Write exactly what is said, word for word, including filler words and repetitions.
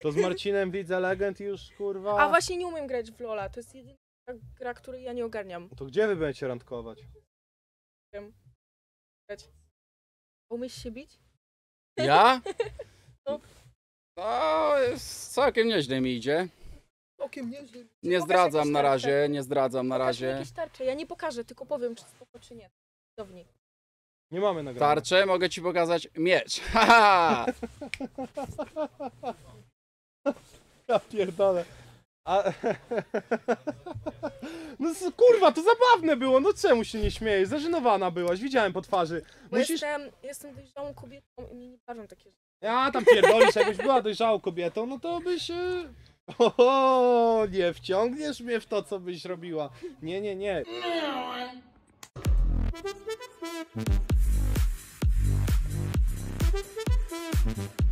To z Marcinem widzę Legend i już kurwa... A właśnie nie umiem grać w Lola, to jest jedyna gra, której ja nie ogarniam. To gdzie wy będziecie randkować? Nie wiem. Grać. Umiesz się bić? Ja? No. No, jest całkiem nieźle mi idzie. Okiem nieźle. Nie Pokaż zdradzam jakieś na tarcze. razie, nie zdradzam na Pokaż mi razie. jakieś tarcze, ja nie pokażę, tylko powiem, czy spoko, czy nie. Downik. Nie mamy nagrania. Tarczę, mogę ci pokazać miecz. Haha! Ja pierdolę. A... No kurwa, to zabawne było, no czemu się nie śmiejesz? Zażenowana byłaś, widziałem po twarzy. Bo Musisz... jestem, jestem dojrzałą kobietą i mnie nie bawią takie rzeczy. Ja tam pierdolisz, jakbyś była dojrzałą kobietą, no to byś... e, O, nie wciągniesz mnie w to, co byś robiła. Nie, nie, nie. Thank you.